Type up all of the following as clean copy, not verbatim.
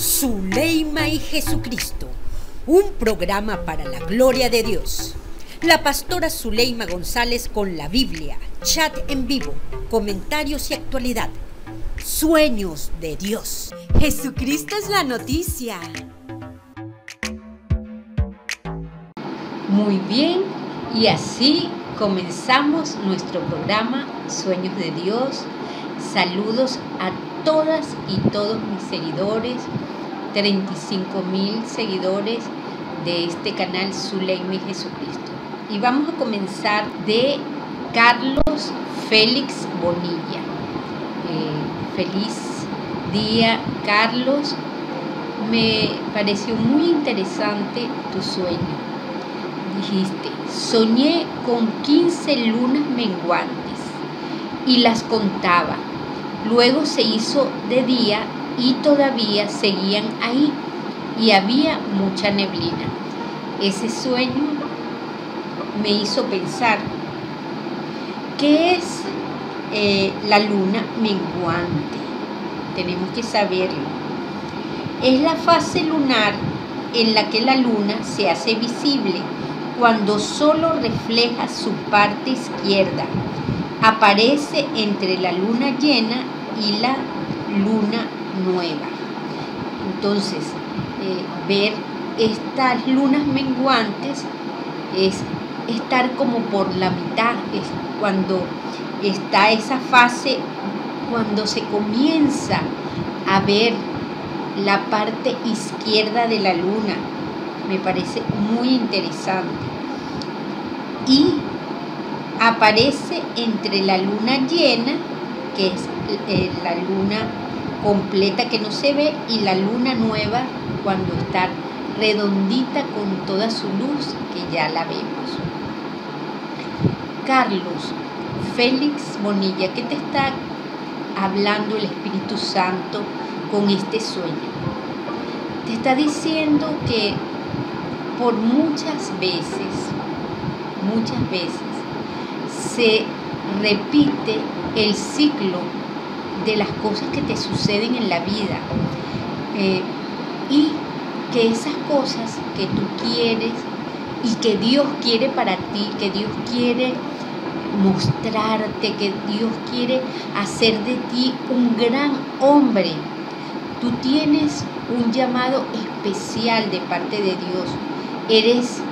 Zuleima y Jesucristo, un programa para la gloria de Dios. La pastora Zuleima González con la Biblia, chat en vivo, comentarios y actualidad. Sueños de Dios. Jesucristo es la noticia. Muy bien, y así comenzamos nuestro programa Sueños de Dios. Saludos a todas y todos mis seguidores, 35,000 seguidores de este canal Zuleima y Jesucristo. Y vamos a comenzar de Carlos Félix Bonilla. Feliz día, Carlos. Me pareció muy interesante tu sueño. Dijiste: soñé con 15 lunas menguantes y las contaba. Luego se hizo de día y todavía seguían ahí y había mucha neblina. Ese sueño me hizo pensar, ¿qué es la luna menguante? Tenemos que saberlo. Es la fase lunar en la que la luna se hace visible cuando solo refleja su parte izquierda. Aparece entre la luna llena y la luna nueva. Entonces, ver estas lunas menguantes es estar como por la mitad, es cuando está esa fase, cuando se comienza a ver la parte izquierda de la luna. Me parece muy interesante. Y aparece entre la luna llena, que es la luna completa que no se ve, y la luna nueva cuando está redondita con toda su luz, que ya la vemos. Carlos Félix Bonilla, ¿qué te está hablando el Espíritu Santo con este sueño? Te está diciendo que por muchas veces se repite el ciclo de las cosas que te suceden en la vida, y que esas cosas que tú quieres y que Dios quiere para ti, que Dios quiere mostrarte, que Dios quiere hacer de ti un gran hombre. Tú tienes un llamado especial de parte de Dios. Eres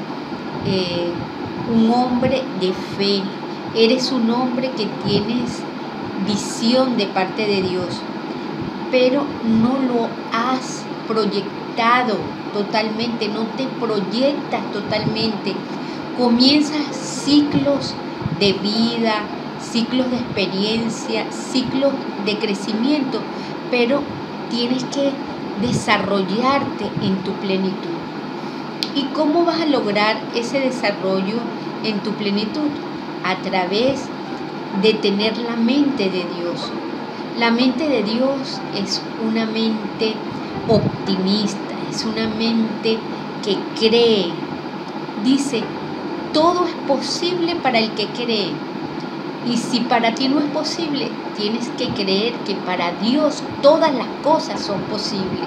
un hombre de fe, eres un hombre que tienes visión de parte de Dios, pero no lo has proyectado totalmente, no te proyectas totalmente. Comienzas ciclos de vida, ciclos de experiencia, ciclos de crecimiento, pero tienes que desarrollarte en tu plenitud. ¿Y cómo vas a lograr ese desarrollo en tu plenitud? A través de tener la mente de Dios. La mente de Dios es una mente optimista, es una mente que cree. Dice, todo es posible para el que cree. Y si para ti no es posible, tienes que creer que para Dios todas las cosas son posibles.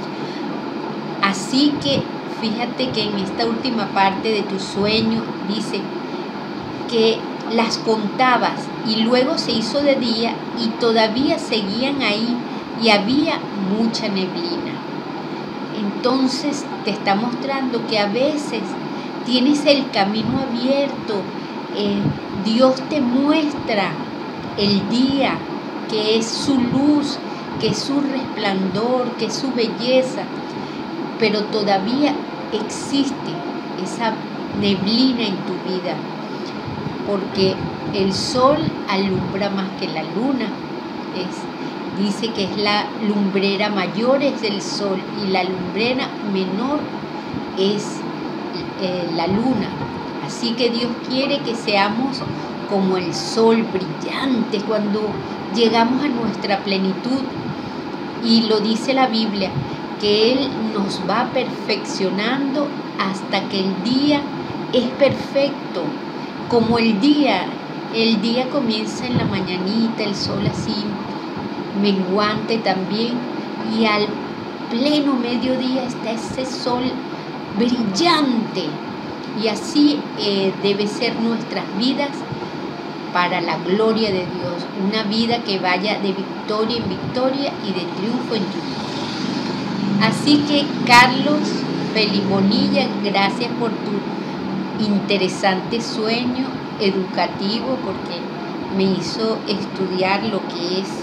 Así que fíjate que en esta última parte de tu sueño dice que las contabas y luego se hizo de día y todavía seguían ahí y había mucha neblina. Entonces te está mostrando que a veces tienes el camino abierto. Dios te muestra el día, que es su luz, que es su resplandor, que es su belleza, pero todavía existe esa neblina en tu vida, porque el sol alumbra más que la luna. Dice que es la lumbrera mayor es el sol y la lumbrera menor es la luna. Así que Dios quiere que seamos como el sol brillante cuando llegamos a nuestra plenitud. Y lo dice la Biblia, que Él nos va perfeccionando hasta que el día es perfecto. Como el día comienza en la mañanita, el sol así menguante también, y al pleno mediodía está ese sol brillante. Y así debe ser nuestras vidas para la gloria de Dios. Una vida que vaya de victoria en victoria y de triunfo en triunfo. Así que, Carlos Félix Bonilla, gracias por tu interesante sueño educativo, porque me hizo estudiar lo que es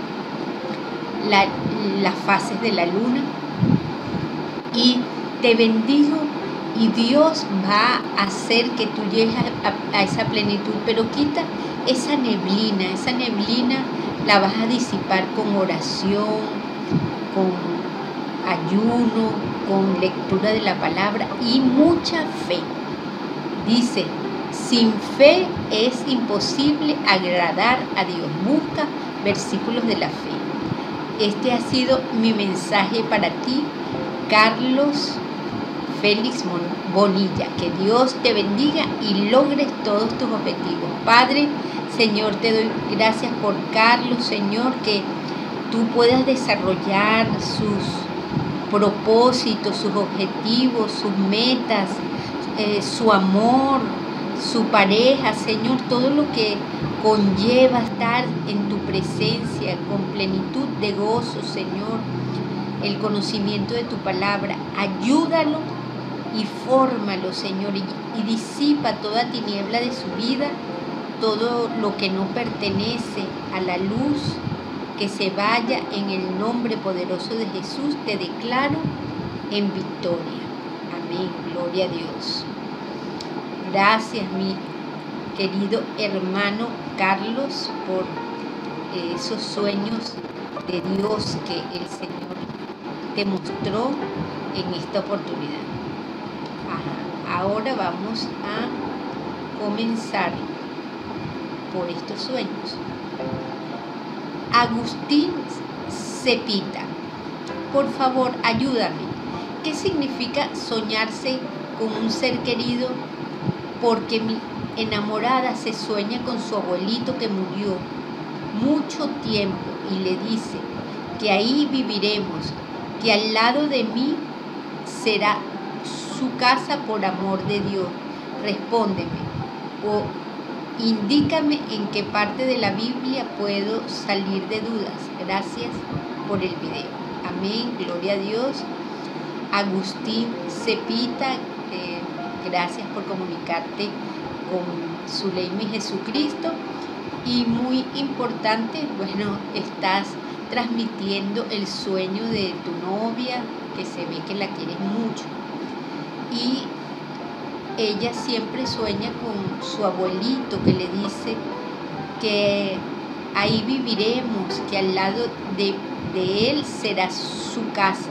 las fases de la luna. Y te bendigo, y Dios va a hacer que tú llegues a esa plenitud, pero quita esa neblina la vas a disipar con oración, con ayuno, con lectura de la palabra y mucha fe. Dice, sin fe es imposible agradar a Dios. Busca versículos de la fe. Este ha sido mi mensaje para ti, Carlos Félix Bonilla. Que Dios te bendiga y logres todos tus objetivos. Padre, Señor, te doy gracias por Carlos, Señor, que tú puedas desarrollar sus propósitos, sus objetivos, sus metas, su amor, su pareja, Señor, todo lo que conlleva estar en tu presencia con plenitud de gozo, Señor, el conocimiento de tu palabra. Ayúdalo y fórmalo, Señor, y disipa toda tiniebla de su vida, todo lo que no pertenece a la luz, que se vaya en el nombre poderoso de Jesús. Te declaro en victoria. Amén. Gloria a Dios. Gracias, mi querido hermano Carlos, por esos sueños de Dios que el Señor te mostró en esta oportunidad. Ahora vamos a comenzar por estos sueños. Agustín Cepita, por favor, ayúdame. ¿Qué significa soñarse con un ser querido? Porque mi enamorada se sueña con su abuelito que murió mucho tiempo y le dice que ahí viviremos, que al lado de mí será su casa por amor de Dios. Respóndeme o indícame en qué parte de la Biblia puedo salir de dudas. Gracias por el video. Amén. Gloria a Dios. Agustín Cepita, gracias por comunicarte con Zuleima Jesucristo. Y muy importante, bueno, estás transmitiendo el sueño de tu novia, que se ve que la quieres mucho. Y ella siempre sueña con su abuelito, que le dice que ahí viviremos, que al lado de él será su casa.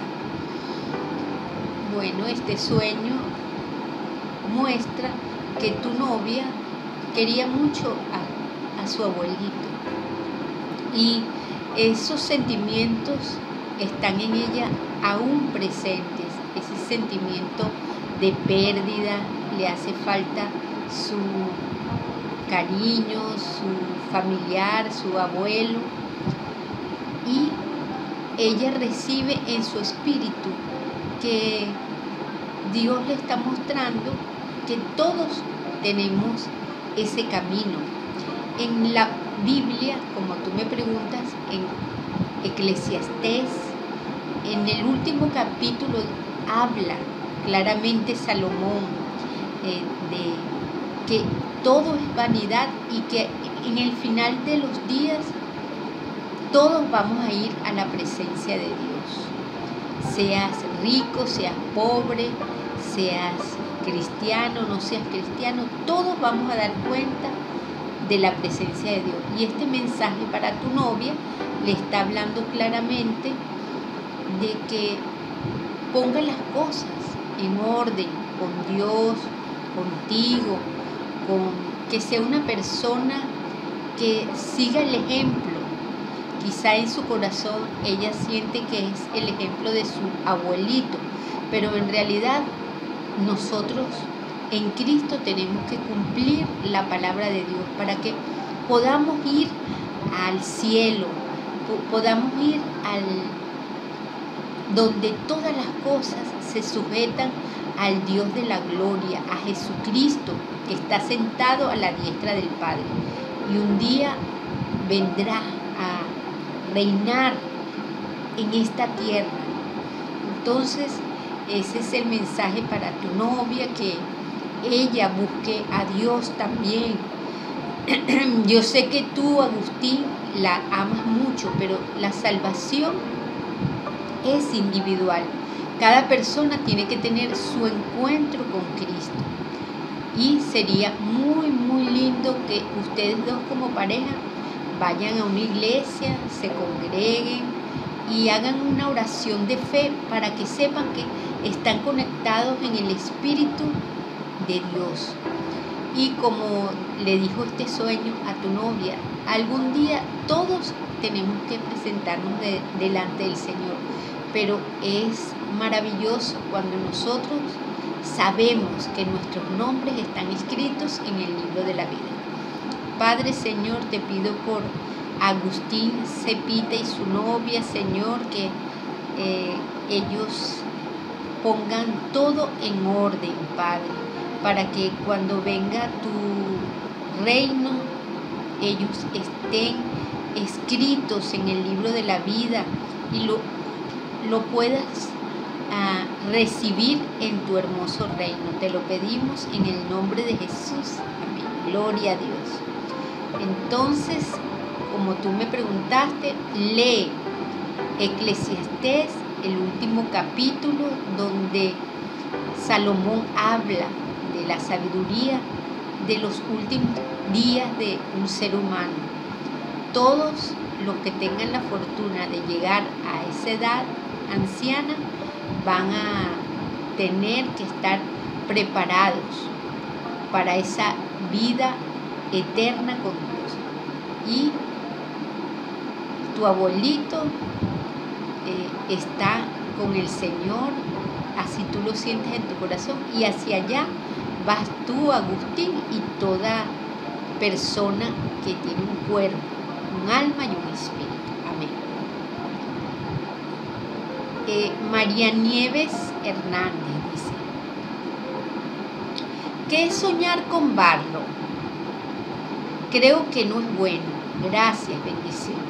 Bueno, este sueño muestra que tu novia quería mucho a su abuelito, y esos sentimientos están en ella aún presentes. Ese sentimiento de pérdida, le hace falta su cariño, su familiar, su abuelo, y ella recibe en su espíritu que Dios le está mostrando que todos tenemos ese camino. En la Biblia, como tú me preguntas, en Eclesiastés, en el último capítulo, habla claramente Salomón de que todo es vanidad y que en el final de los días todos vamos a ir a la presencia de Dios. Seas rico, seas pobre, seas cristiano, no seas cristiano, todos vamos a dar cuenta de la presencia de Dios. Y este mensaje para tu novia le está hablando claramente de que ponga las cosas en orden con Dios, contigo, que sea una persona que siga el ejemplo. Quizá en su corazón ella siente que es el ejemplo de su abuelito, pero en realidad nosotros en Cristo tenemos que cumplir la palabra de Dios para que podamos ir al cielo, podamos ir al donde todas las cosas se sujetan al Dios de la gloria, a Jesucristo, que está sentado a la diestra del Padre. Y un día vendrá a reinar en esta tierra. Entonces, ese es el mensaje para tu novia, que ella busque a Dios también. Yo sé que tú, Agustín, la amas mucho, pero la salvación es individual. Cada persona tiene que tener su encuentro con Cristo. Y sería muy, muy lindo que ustedes dos como pareja vayan a una iglesia, se congreguen y hagan una oración de fe para que sepan que están conectados en el Espíritu de Dios. Y como le dijo este sueño a tu novia, algún día todos tenemos que presentarnos delante del Señor, pero es maravilloso cuando nosotros sabemos que nuestros nombres están escritos en el libro de la vida. Padre, Señor, te pido por Agustín Cepita y su novia, Señor, que ellos pongan todo en orden, Padre, para que cuando venga tu reino, ellos estén escritos en el libro de la vida y lo puedas recibir en tu hermoso reino. Te lo pedimos en el nombre de Jesús. Amén. Gloria a Dios. Entonces, como tú me preguntaste, lee Eclesiastés, el último capítulo, donde Salomón habla de la sabiduría de los últimos días de un ser humano. Todos los que tengan la fortuna de llegar a esa edad anciana van a tener que estar preparados para esa vida eterna con Dios. Y tu abuelito está con el Señor, así tú lo sientes en tu corazón, y hacia allá vas tú, Agustín, y toda persona que tiene un cuerpo, un alma y un espíritu. Amén. María Nieves Hernández dice: ¿qué es soñar con barro? Creo que no es bueno. Gracias, bendiciones.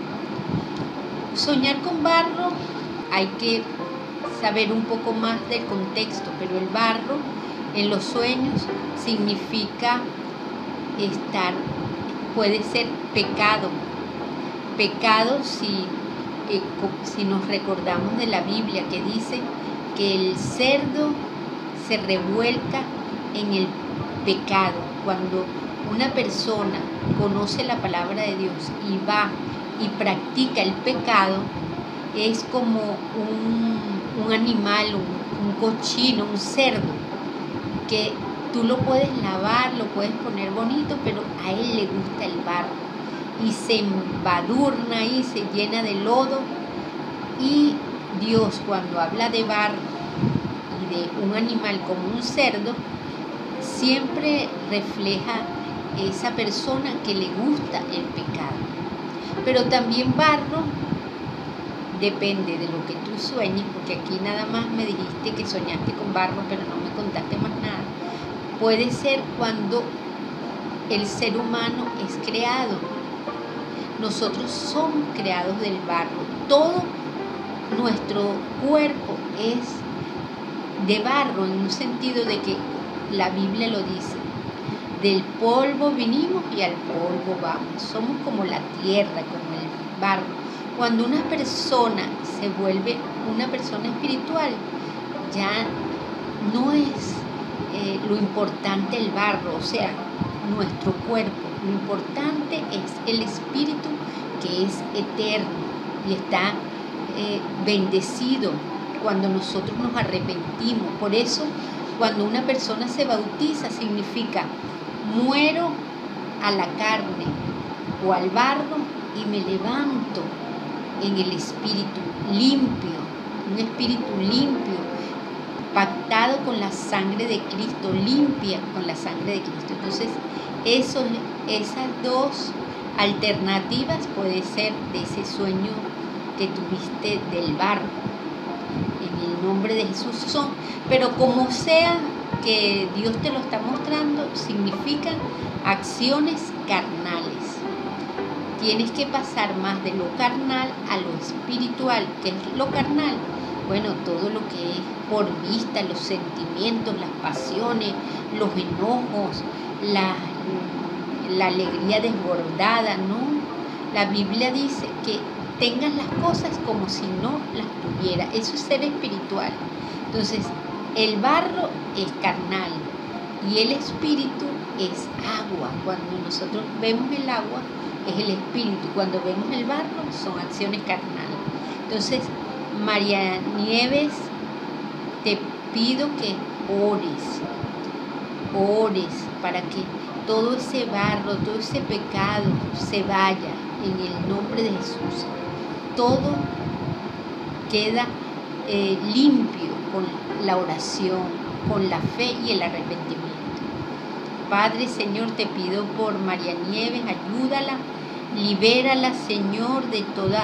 Soñar con barro, hay que saber un poco más del contexto, pero el barro en los sueños significa puede ser pecado. Pecado si nos recordamos de la Biblia, que dice que el cerdo se revuelca en el pecado. Cuando una persona conoce la palabra de Dios y va y practica el pecado, es como un animal, un cochino, un cerdo, que tú lo puedes lavar, lo puedes poner bonito, pero a él le gusta el barro y se embadurna y se llena de lodo. Y Dios, cuando habla de barro y de un animal como un cerdo, siempre refleja esa persona que le gusta el pecado. Pero también barro depende de lo que tú sueñes, porque aquí nada más me dijiste que soñaste con barro, pero no me contaste más nada. Puede ser cuando el ser humano es creado. Nosotros somos creados del barro. Todo nuestro cuerpo es de barro, en un sentido de que la Biblia lo dice: del polvo vinimos y al polvo vamos. Somos como la tierra, como el barro. Cuando una persona se vuelve una persona espiritual, ya no es lo importante el barro, o sea, nuestro cuerpo. Lo importante es el espíritu, que es eterno y está bendecido cuando nosotros nos arrepentimos. Por eso, cuando una persona se bautiza, significa: muero a la carne o al barro y me levanto en el espíritu limpio, un espíritu limpio, pactado con la sangre de Cristo, limpia con la sangre de Cristo. Entonces, esas dos alternativas puede ser de ese sueño que tuviste del barro. nombre de Jesús son, pero como sea que Dios te lo está mostrando, significan acciones carnales. Tienes que pasar más de lo carnal a lo espiritual. ¿Qué es lo carnal? Bueno, todo lo que es por vista, los sentimientos, las pasiones, los enojos, la alegría desbordada, ¿no? La Biblia dice que tengas las cosas como si no las tuviera. Eso es ser espiritual. Entonces, el barro es carnal y el espíritu es agua. Cuando nosotros vemos el agua, es el espíritu. Cuando vemos el barro, son acciones carnales. Entonces, María Nieves, te pido que ores para que todo ese barro, todo ese pecado se vaya en el nombre de Jesús. Todo queda limpio con la oración, con la fe y el arrepentimiento. Padre, Señor, te pido por María Nieves, ayúdala, libérala, Señor, de toda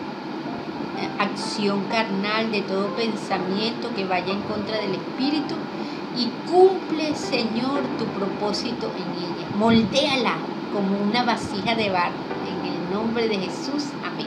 acción carnal, de todo pensamiento que vaya en contra del Espíritu, y cumple, Señor, tu propósito en ella. Moldéala como una vasija de barro, en el nombre de Jesús. Amén.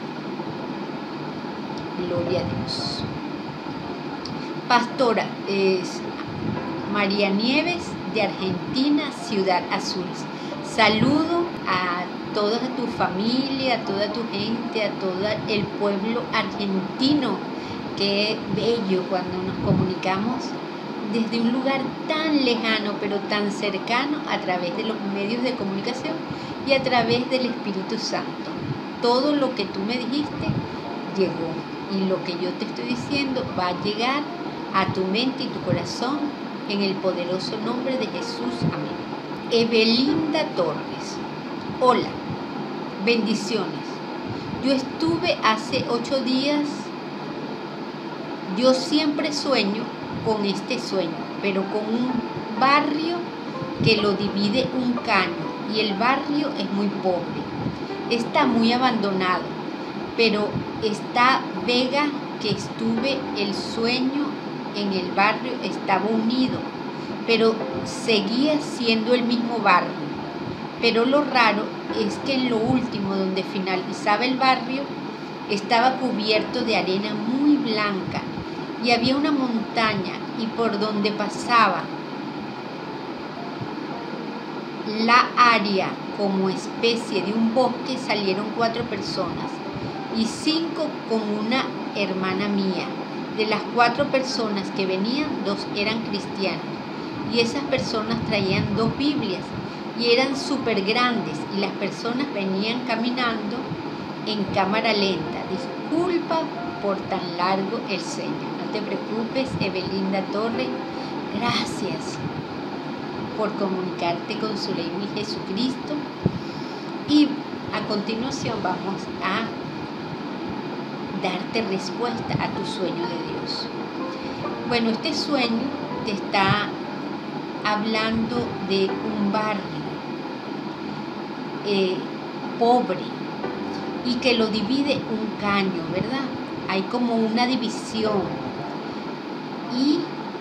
Gloria a Dios. Pastora es María Nieves, de Argentina, Ciudad Azul. Saludo a toda tu familia, a toda tu gente, a todo el pueblo argentino. Qué bello cuando nos comunicamos desde un lugar tan lejano, pero tan cercano, a través de los medios de comunicación y a través del Espíritu Santo. Todo lo que tú me dijiste llegó, y lo que yo te estoy diciendo va a llegar a tu mente y tu corazón en el poderoso nombre de Jesús. Amén. Evelinda Torres. Hola, bendiciones. Yo estuve hace 8 días. Yo siempre sueño con este sueño, pero con un barrio que lo divide un caño, y el barrio es muy pobre. Está muy abandonado, pero esta vega que estuve, el sueño en el barrio estaba unido, pero seguía siendo el mismo barrio. Pero lo raro es que en lo último, donde finalizaba el barrio, estaba cubierto de arena muy blanca, y había una montaña, y por donde pasaba la área como especie de un bosque salieron 4 personas y 5 con una hermana mía. De las 4 personas que venían, 2 eran cristianos, y esas personas traían 2 Biblias y eran súper grandes, y las personas venían caminando en cámara lenta. Disculpa por tan largo el sueño. No te preocupes, Evelinda Torres. Gracias por comunicarte con su Ley y Jesucristo. Y a continuación vamos a darte respuesta a tu sueño de Dios. Bueno, este sueño te está hablando de un barrio pobre, y que lo divide un caño, ¿verdad? Hay como una división, y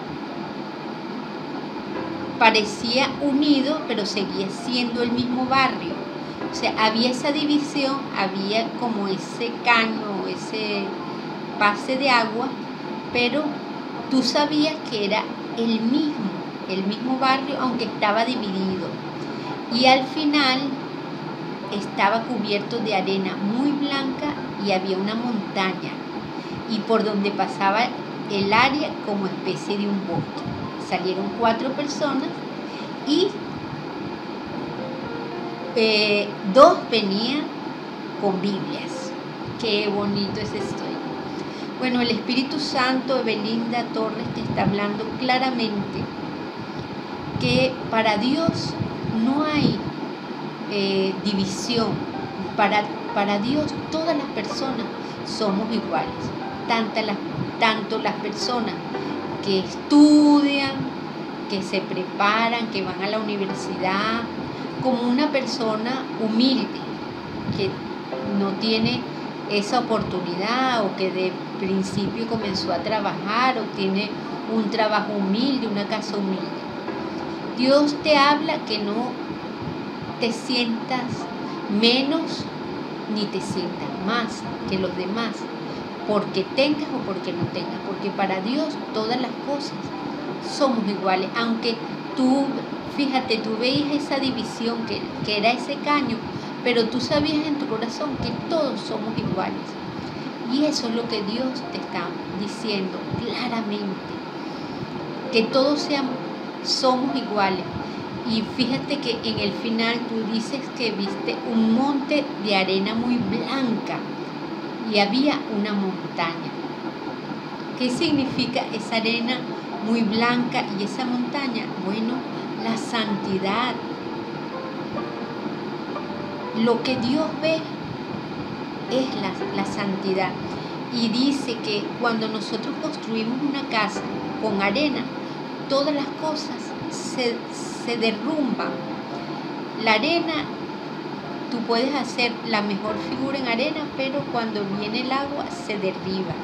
parecía unido, pero seguía siendo el mismo barrio. O sea, había esa división, había como ese caño, ese pase de agua, pero tú sabías que era el mismo barrio, aunque estaba dividido. Y al final estaba cubierto de arena muy blanca, y había una montaña, y por donde pasaba el área como especie de un bosque. Salieron 4 personas, y 2 venían con Biblias. Qué bonito es esto. Bueno, el Espíritu Santo, Evelinda Torres, te está hablando claramente que para Dios no hay división. Para Dios todas las personas somos iguales, tanto las personas que estudian, que se preparan, que van a la universidad, como una persona humilde que no tiene esa oportunidad, o que principio comenzó a trabajar o tiene un trabajo humilde, una casa humilde. Dios te habla que no te sientas menos ni te sientas más que los demás, porque tengas o porque no tengas, porque para Dios todas las cosas somos iguales, aunque tú, fíjate, tú veías esa división que era ese caño, pero tú sabías en tu corazón que todos somos iguales. Y eso es lo que Dios te está diciendo claramente, que todos somos iguales. Y fíjate que en el final tú dices que viste un monte de arena muy blanca y había una montaña. ¿Qué significa esa arena muy blanca y esa montaña? Bueno, la santidad. Lo que Dios ve es la santidad. Y dice que cuando nosotros construimos una casa con arena, todas las cosas se derrumban. La arena, tú puedes hacer la mejor figura en arena, pero cuando viene el agua se derriba.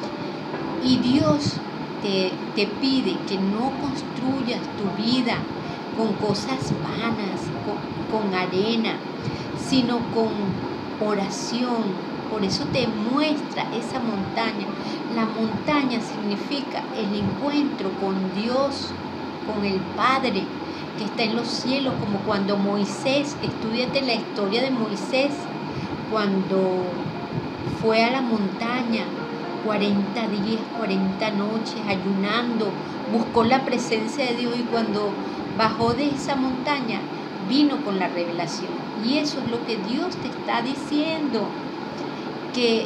Y Dios te pide que no construyas tu vida con cosas vanas, con arena, sino con oración. Por eso te muestra esa montaña. La montaña significa el encuentro con Dios, con el Padre que está en los cielos, como cuando Moisés, estúdiate la historia de Moisés, cuando fue a la montaña, 40 días, 40 noches, ayunando, buscó la presencia de Dios y cuando bajó de esa montaña, vino con la revelación. Y eso es lo que Dios te está diciendo, que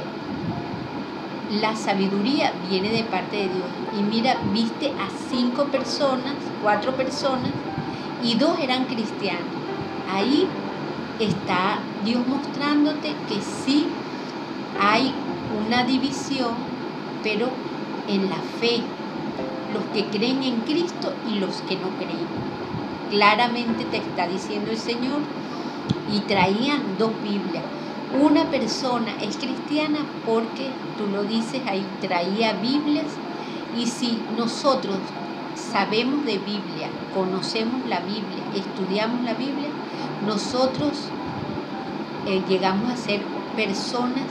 la sabiduría viene de parte de Dios. Y mira, viste a 5 personas, 4 personas, y 2 eran cristianos. Ahí está Dios mostrándote que sí hay una división, pero en la fe, los que creen en Cristo y los que no creen. Claramente te está diciendo el Señor. Y traían 2 Biblias. Una persona es cristiana porque, tú lo dices ahí, traía Biblias. Y si nosotros sabemos de Biblia, conocemos la Biblia, estudiamos la Biblia, nosotros llegamos a ser personas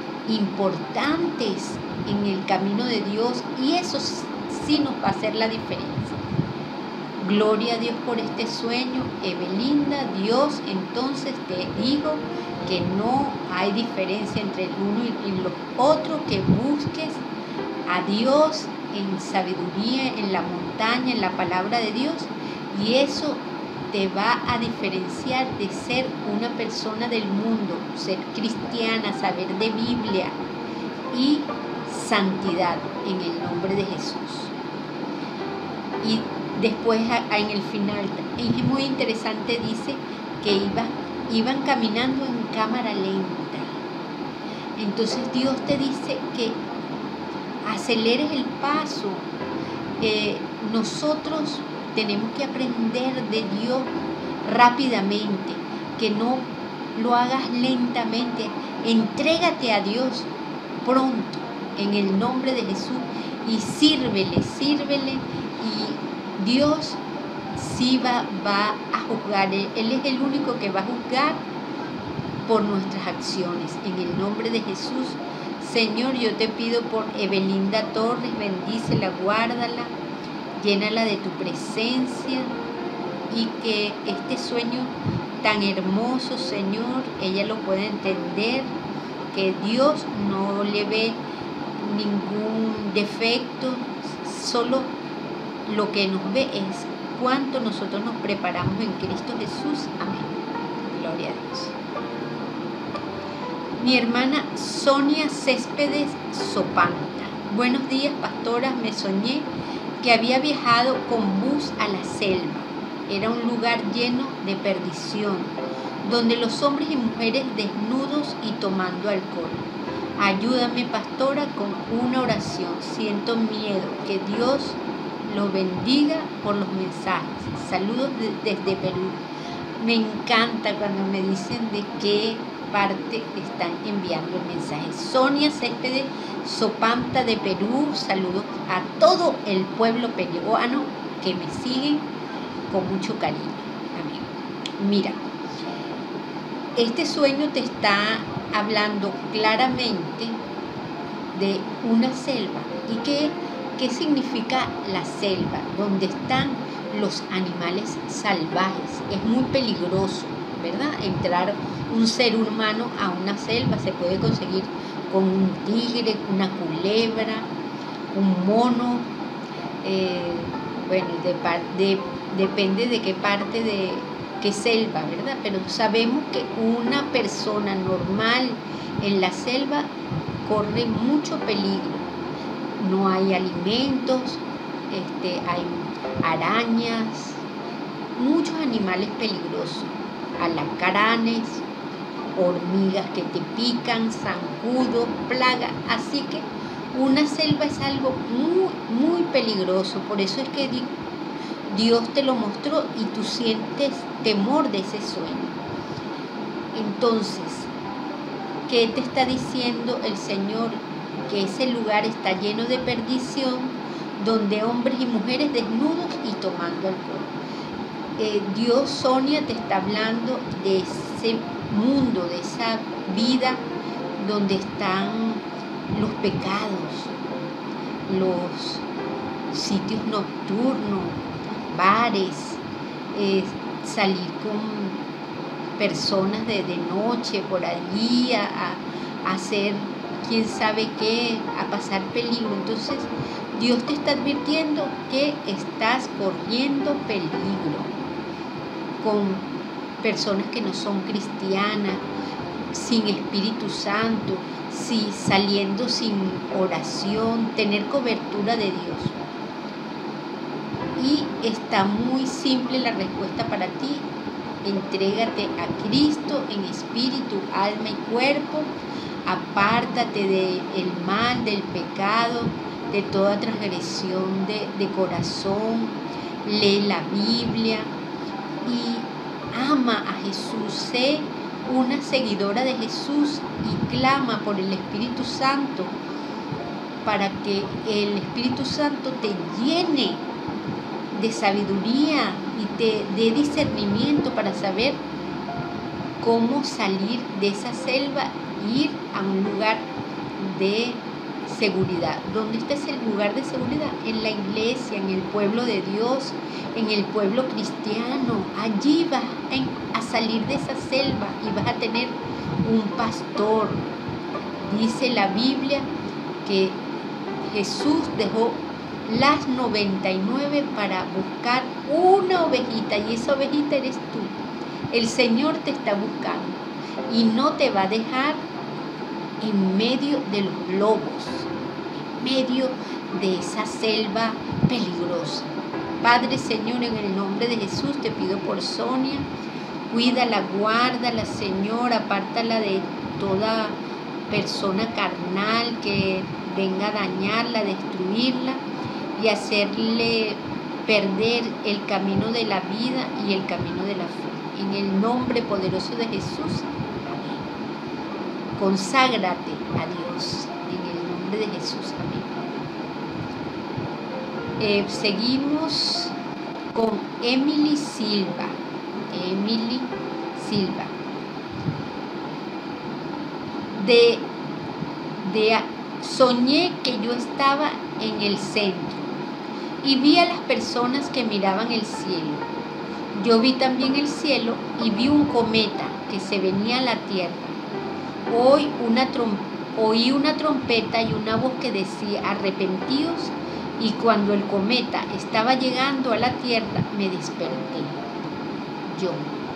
importantes en el camino de Dios, y eso sí nos va a hacer la diferencia. Gloria a Dios por este sueño, Evelinda. Dios, entonces te digo que no hay diferencia entre el uno y los otros, que busques a Dios en sabiduría, en la montaña, en la palabra de Dios, y eso te va a diferenciar de ser una persona del mundo, ser cristiana, saber de Biblia y santidad en el nombre de Jesús. Y después en el final, es muy interesante, dice que iban caminando en cámara lenta. Entonces Dios te dice que aceleres el paso. Nosotros tenemos que aprender de Dios rápidamente, que no lo hagas lentamente. Entrégate a Dios pronto en el nombre de Jesús y sírvele. Y Dios sí va a juzgar. Él es el único que va a juzgar por nuestras acciones. En el nombre de Jesús, Señor, yo te pido por Evelinda Torres, bendícela, guárdala, llénala de tu presencia, y que este sueño tan hermoso, Señor, ella lo pueda entender, que Dios no le ve ningún defecto, solo lo que nos ve es cuánto nosotros nos preparamos en Cristo Jesús. Amén. Gloria a Dios. Mi hermana Sonia Céspedes Sopanta. Buenos días, pastora. Me soñé que había viajado con bus a la selva. Era un lugar lleno de perdición, donde los hombres y mujeres desnudos y tomando alcohol. Ayúdame, pastora, con una oración. Siento miedo. Que Dios los bendiga por los mensajes. Saludos desde Perú. Me encanta cuando me dicen de qué parte están enviando el mensaje. Sonia Céspedes Sopanta de Perú, saludos a todo el pueblo peruano que me siguen con mucho cariño. Amén. Mira, este sueño te está hablando claramente de una selva. ¿Y qué significa la selva? Donde están los animales salvajes. Es muy peligroso, ¿verdad? Entrar un ser humano a una selva. Se puede conseguir con un tigre, una culebra, un mono. Bueno, depende de qué parte de qué selva, ¿verdad? Pero sabemos que una persona normal en la selva corre mucho peligro. No hay alimentos, hay arañas, muchos animales peligrosos, alacranes, hormigas que te pican, zancudos, plagas. Así que una selva es algo muy, muy peligroso. Por eso es que Dios te lo mostró y tú sientes temor de ese sueño. Entonces, ¿qué te está diciendo el Señor? Que ese lugar está lleno de perdición, donde hombres y mujeres desnudos y tomando alcohol. Dios, Sonia, te está hablando de ese mundo, de esa vida donde están los pecados, los sitios nocturnos, bares, salir con personas de noche por allí a hacer quién sabe qué, a pasar peligro. Entonces Dios te está advirtiendo que estás corriendo peligro con personas que no son cristianas, sin Espíritu Santo, saliendo sin oración, tener cobertura de Dios. Y está muy simple la respuesta para ti. Entrégate a Cristo en espíritu, alma y cuerpo. Apártate del mal, del pecado, de toda transgresión de corazón. Lee la Biblia y ama a Jesús. Sé una seguidora de Jesús y clama por el Espíritu Santo para que el Espíritu Santo te llene de sabiduría y te dé discernimiento para saber cómo salir de esa selva e ir a un lugar de seguridad. ¿Dónde está ese lugar de seguridad? En la iglesia, en el pueblo de Dios, en el pueblo cristiano. Allí vas a salir de esa selva y vas a tener un pastor. Dice la Biblia que Jesús dejó las 99 para buscar una ovejita, y esa ovejita eres tú. El Señor te está buscando y no te va a dejar en medio de los lobos, en medio de esa selva peligrosa. Padre, Señor, en el nombre de Jesús te pido por Sonia, cuídala, guárdala, Señor, apártala de toda persona carnal que venga a dañarla, a destruirla y hacerle perder el camino de la vida y el camino de la fe. En el nombre poderoso de Jesús, amén. Conságrate a Dios en el nombre de Jesús, amén. Seguimos con Emily Silva. Emily Silva. Soñé que yo estaba en el centro y vi a las personas que miraban el cielo. Yo vi también el cielo y vi un cometa que se venía a la tierra. Oí una trompeta y una voz que decía: arrepentíos. Y cuando el cometa estaba llegando a la tierra, me desperté. Yo.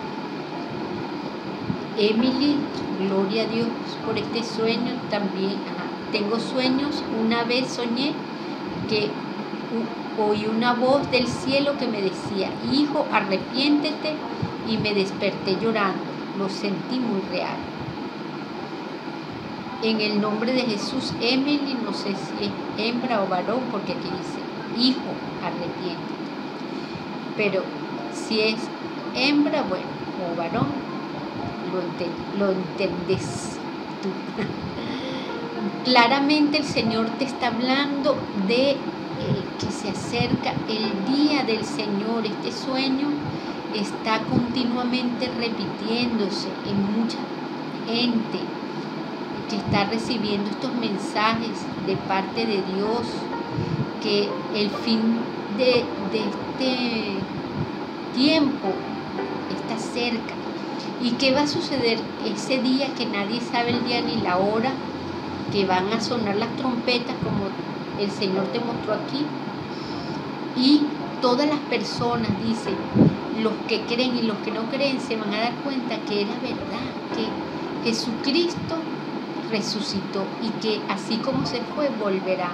Emily, gloria a Dios por este sueño también. Tengo sueños. Una vez soñé que oí una voz del cielo que me decía: hijo, arrepiéntete, y me desperté llorando. Lo sentí muy real. En el nombre de Jesús, Emily, no sé si es hembra o varón, porque aquí dice: hijo, arrepiéntete. Pero si es hembra, bueno, o varón, lo entendés tú. Claramente el Señor te está hablando de que se acerca el día del Señor. Este sueño está continuamente repitiéndose en mucha gente que está recibiendo estos mensajes de parte de Dios, que el fin de este tiempo está cerca. ¿Y qué va a suceder ese día que nadie sabe el día ni la hora? Que van a sonar las trompetas como el Señor te mostró aquí, y todas las personas, dice, los que creen y los que no creen se van a dar cuenta que era verdad, que Jesucristo resucitó y que así como se fue, volverá.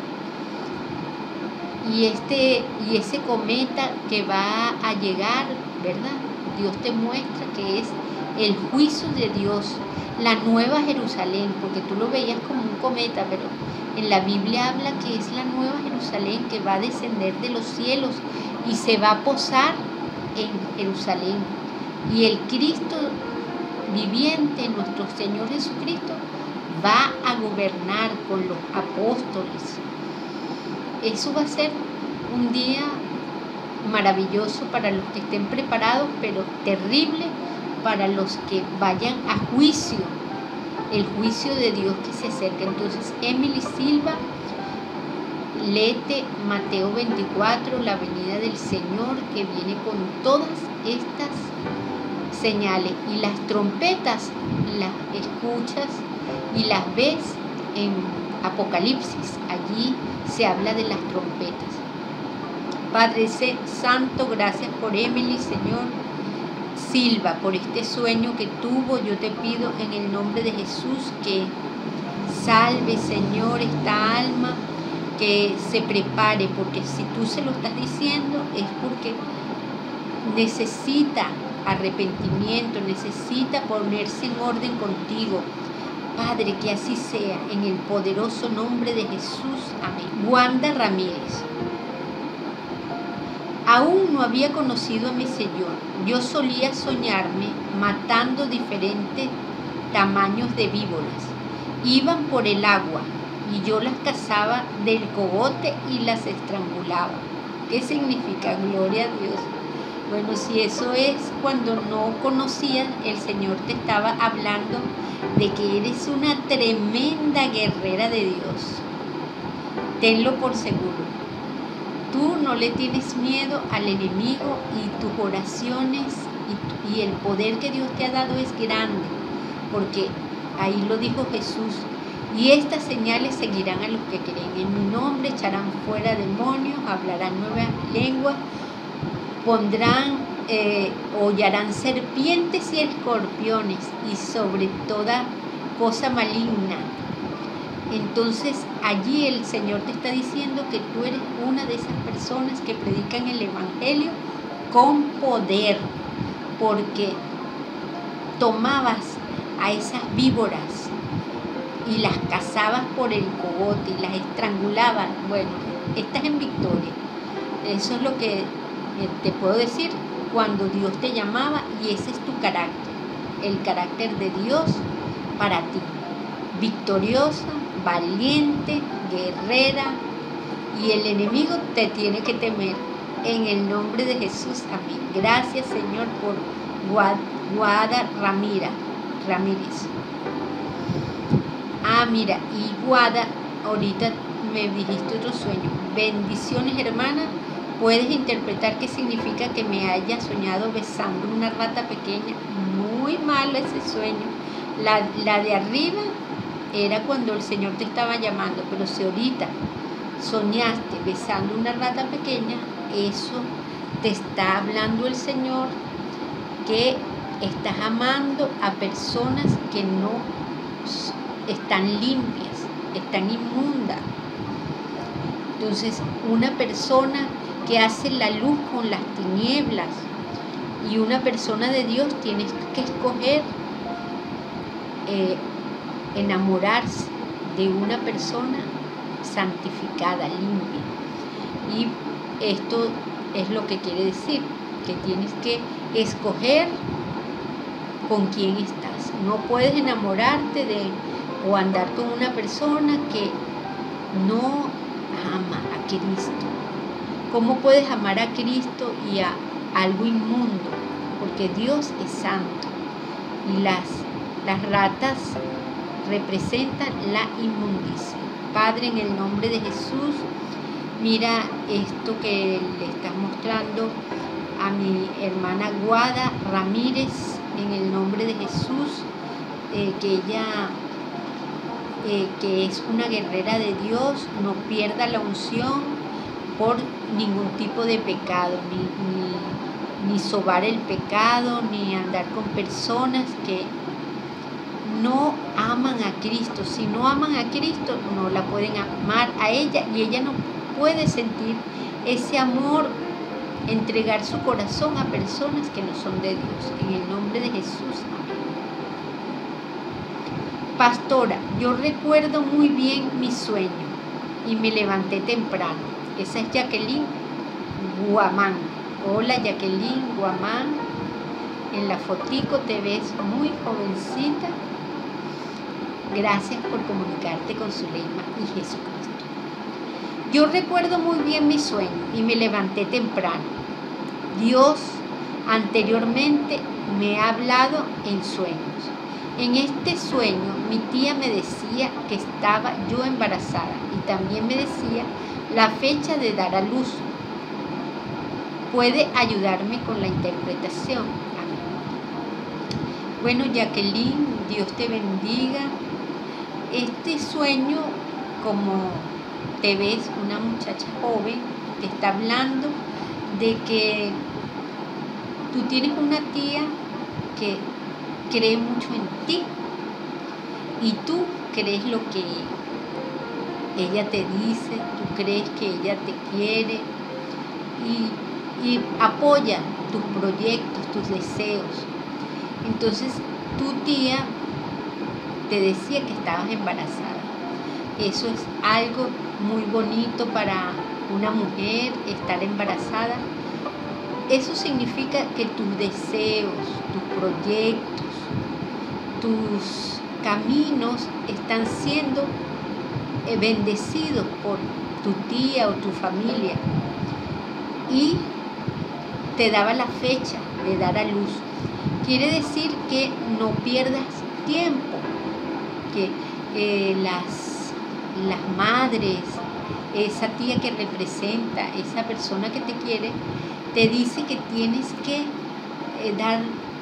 Y ese cometa que va a llegar, ¿verdad? Dios te muestra que es el juicio de Dios, la nueva Jerusalén, porque tú lo veías como un cometa, pero en la Biblia habla que es la nueva Jerusalén que va a descender de los cielos y se va a posar en Jerusalén. Y el Cristo viviente, nuestro Señor Jesucristo, va a gobernar con los apóstoles. Eso va a ser un día maravilloso para los que estén preparados, pero terrible para los que vayan a juicio, el juicio de Dios que se acerca. Entonces, Emily Silva, léete Mateo 24, la venida del Señor, que viene con todas estas señales, y las trompetas las escuchas y las ves en Apocalipsis. Allí se habla de las trompetas. Padre Santo, gracias por Emily, Señor Silva, por este sueño que tuvo. Yo te pido en el nombre de Jesús que salve, Señor, esta alma, que se prepare, porque si tú se lo estás diciendo es porque necesita arrepentimiento, necesita ponerse en orden contigo. Padre, que así sea, en el poderoso nombre de Jesús. Amén. Wanda Ramírez. Aún no había conocido a mi Señor. Yo solía soñarme matando diferentes tamaños de víboras. Iban por el agua y yo las cazaba del cogote y las estrangulaba. ¿Qué significa? Gloria a Dios. Bueno, si eso es cuando no conocías, el Señor te estaba hablando de que eres una tremenda guerrera de Dios. Tenlo por seguro. Tú no le tienes miedo al enemigo, y tus oraciones y el poder que Dios te ha dado es grande, porque ahí lo dijo Jesús. Y estas señales seguirán a los que creen. En mi nombre echarán fuera demonios, hablarán nuevas lenguas, hollarán serpientes y escorpiones, y sobre toda cosa maligna. Entonces allí el Señor te está diciendo que tú eres una de esas personas que predican el Evangelio con poder, porque tomabas a esas víboras y las cazabas por el cogote y las estrangulabas. Bueno, estás en victoria. Eso es lo que te puedo decir cuando Dios te llamaba, y ese es tu carácter, el carácter de Dios para ti. Victoriosa, valiente, guerrera, y el enemigo te tiene que temer. En el nombre de Jesús, amén. Gracias, Señor, por Guada Ramírez. Mira, y Guada, ahorita me dijiste otro sueño. Bendiciones, hermana. Puedes interpretar qué significa que me haya soñado besando una rata pequeña. Muy malo ese sueño. La de arriba era cuando el Señor te estaba llamando, pero si ahorita soñaste besando una rata pequeña, eso te está hablando el Señor, que estás amando a personas que no están limpias, están inmundas. Entonces, una persona que hace la luz con las tinieblas, y una persona de Dios tienes que escoger enamorarse de una persona santificada, limpia. Y esto es lo que quiere decir, que tienes que escoger con quién estás. No puedes enamorarte de o andar con una persona que no ama a Cristo. ¿Cómo puedes amar a Cristo y a algo inmundo? Porque Dios es santo y las ratas representan la inmundicia. Padre, en el nombre de Jesús, mira esto que le estás mostrando a mi hermana Guada Ramírez, en el nombre de Jesús, que ella, que es una guerrera de Dios, no pierda la unción por ningún tipo de pecado, ni sobar el pecado, ni andar con personas que no aman a Cristo. Si no aman a Cristo, no la pueden amar a ella, y ella no puede sentir ese amor, entregar su corazón a personas que no son de Dios. En el nombre de Jesús, amén. Pastora, yo recuerdo muy bien mi sueño y me levanté temprano. Esa es Jacqueline Guamán. Hola Jacqueline Guamán, en la fotico te ves muy jovencita. Gracias por comunicarte con Zuleima y Jesucristo. Yo recuerdo muy bien mi sueño y me levanté temprano. Dios anteriormente me ha hablado en sueños. En este sueño mi tía me decía que estaba yo embarazada y también me decía la fecha de dar a luz. ¿Puede ayudarme con la interpretación? Amén. Bueno, Jacqueline, Dios te bendiga. Este sueño, como te ves una muchacha joven, te está hablando de que tú tienes una tía que cree mucho en ti y tú crees lo que ella te dice, tú crees que ella te quiere y apoya tus proyectos, tus deseos. Entonces tu tía te decía que estabas embarazada. Eso es algo muy bonito para una mujer, estar embarazada. Eso significa que tus deseos, tus proyectos, tus caminos están siendo bendecidos por tu tía o tu familia. Y te daba la fecha de dar a luz. Quiere decir que no pierdas tiempo, que las madres, esa tía que representa, esa persona que te quiere, te dice que tienes que dar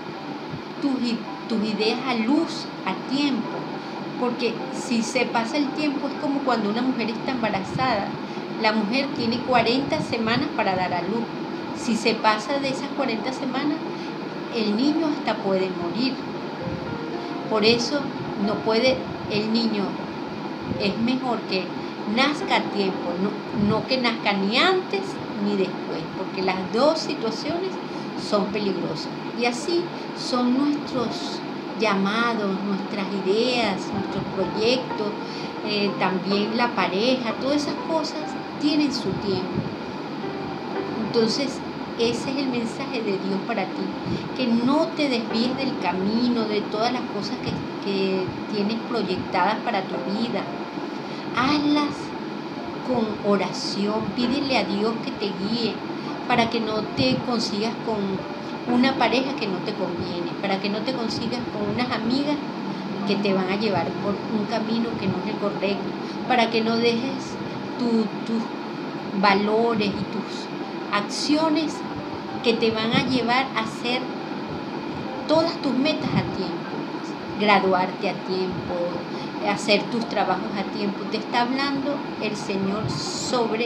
tus ideas a luz a tiempo, porque si se pasa el tiempo es como cuando una mujer está embarazada. La mujer tiene 40 semanas para dar a luz. Si se pasa de esas 40 semanas, el niño hasta puede morir. Por eso no puede el niño, es mejor que nazca a tiempo, no que nazca ni antes ni después, porque las dos situaciones son peligrosas. Y así son nuestros llamados, nuestras ideas, nuestros proyectos, también la pareja, todas esas cosas tienen su tiempo. Entonces, ese es el mensaje de Dios para ti, que no te desvíes del camino, de todas las cosas que tienes proyectadas para tu vida. Hazlas con oración, pídele a Dios que te guíe, para que no te consigas con una pareja que no te conviene, para que no te consigas con unas amigas que te van a llevar por un camino que no es el correcto, para que no dejes tus valores y tus acciones que te van a llevar a hacer todas tus metas a tiempo, graduarte a tiempo, hacer tus trabajos a tiempo. Te está hablando el Señor sobre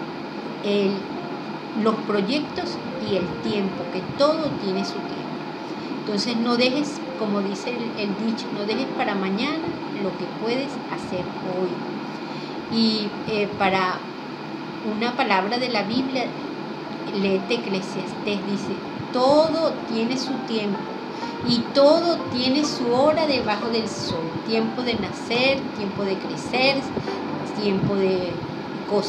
los proyectos y el tiempo, que todo tiene su tiempo. Entonces no dejes, como dice el dicho, no dejes para mañana lo que puedes hacer hoy. Y para una palabra de la Biblia, léete Eclesiastés, dice, todo tiene su tiempo y todo tiene su hora debajo del sol. Tiempo de nacer, tiempo de crecer, tiempo de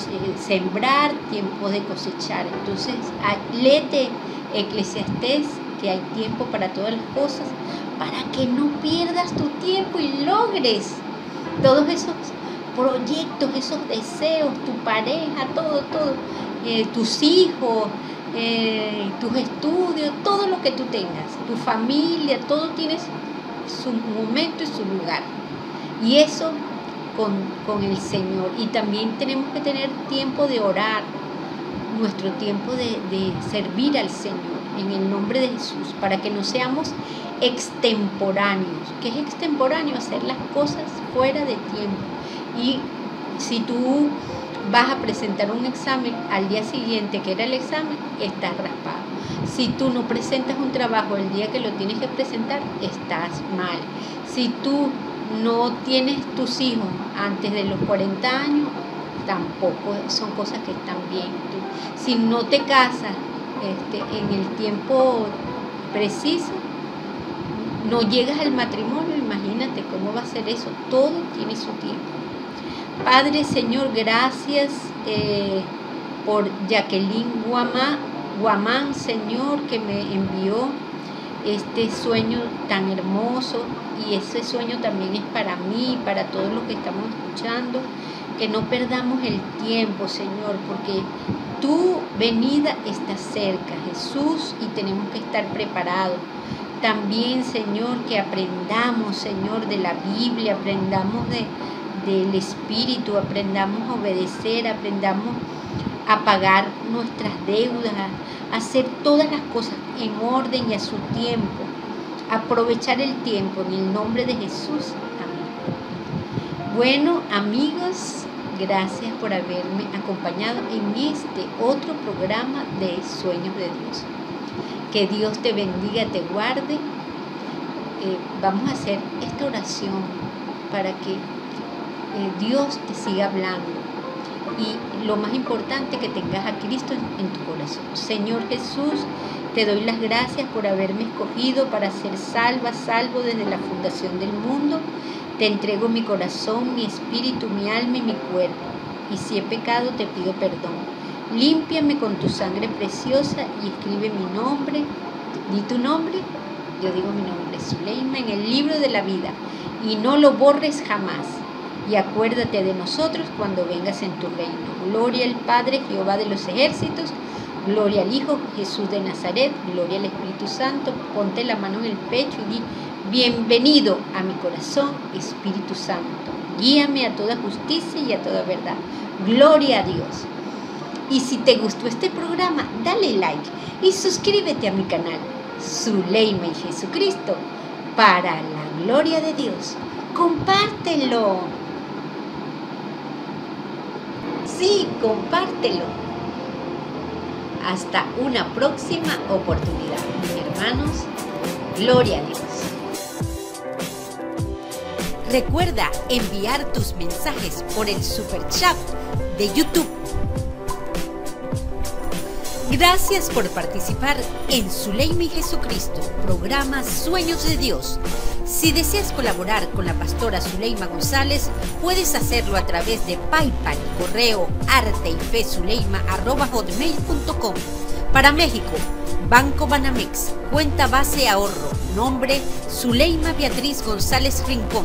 sembrar, tiempo de cosechar. Entonces, léete Eclesiastés que hay tiempo para todas las cosas, para que no pierdas tu tiempo y logres todos esos proyectos, esos deseos, tu pareja, todo, tus hijos, tus estudios, todo lo que tú tengas, tu familia, todo tiene su momento y su lugar. Y eso con el Señor. Y también tenemos que tener tiempo de orar, nuestro tiempo de servir al Señor en el nombre de Jesús, para que no seamos extemporáneos. ¿Qué es extemporáneo? Hacer las cosas fuera de tiempo. Y si tú vas a presentar un examen al día siguiente que era el examen, estás raspado. Si tú no presentas un trabajo el día que lo tienes que presentar, estás mal. Si tú no tienes tus hijos antes de los 40 años, tampoco son cosas que están bien. Si no te casas en el tiempo preciso, no llegas al matrimonio, imagínate cómo va a ser eso. Todo tiene su tiempo. Padre, Señor, gracias por Jacqueline Guamán, Señor, que me envió este sueño tan hermoso, y ese sueño también es para mí, para todos los que estamos escuchando, que no perdamos el tiempo, Señor, porque tu venida está cerca, Jesús, y tenemos que estar preparados. También, Señor, que aprendamos, Señor, de la Biblia, aprendamos del Espíritu, aprendamos a obedecer, aprendamos a pagar nuestras deudas, a hacer todas las cosas en orden y a su tiempo, aprovechar el tiempo en el nombre de Jesús. Amén. Bueno, amigos, gracias por haberme acompañado en este otro programa de Sueños de Dios. Que Dios te bendiga, te guarde. Vamos a hacer esta oración para que Dios te siga hablando. Y lo más importante, que tengas a Cristo en tu corazón. Señor Jesús, te doy las gracias por haberme escogido para ser salvo desde la fundación del mundo. Te entrego mi corazón, mi espíritu, mi alma y mi cuerpo. Y si he pecado, te pido perdón. Límpiame con tu sangre preciosa y escribe mi nombre. Di tu nombre, yo digo mi nombre, Zuleima, en el libro de la vida, y no lo borres jamás. Y acuérdate de nosotros cuando vengas en tu reino. Gloria al Padre, Jehová de los ejércitos. Gloria al Hijo, Jesús de Nazaret. Gloria al Espíritu Santo. Ponte la mano en el pecho y di: bienvenido a mi corazón, Espíritu Santo. Guíame a toda justicia y a toda verdad. Gloria a Dios. Y si te gustó este programa, dale like y suscríbete a mi canal, Zuleima y Jesucristo, para la gloria de Dios. Compártelo. Sí, compártelo. Hasta una próxima oportunidad, mis hermanos. Gloria a Dios. Recuerda enviar tus mensajes por el super chat de YouTube. Gracias por participar en Zuleima y Jesucristo, programa Sueños de Dios. Si deseas colaborar con la pastora Zuleima González, puedes hacerlo a través de PayPal, correo arteyfezuleima@hotmail.com. Para México, Banco Banamex, cuenta base ahorro, nombre Zuleima Beatriz González Rincón,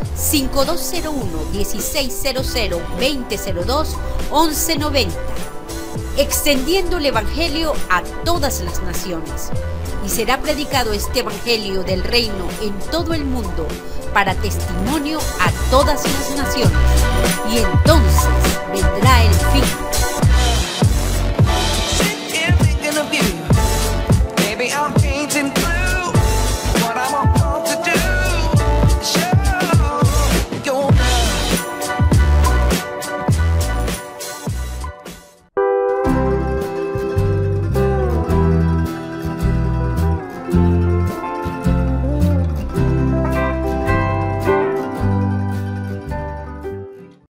5201-1600-2002-1190. Extendiendo el Evangelio a todas las naciones. Y será predicado este Evangelio del reino en todo el mundo para testimonio a todas las naciones. Y entonces vendrá el fin.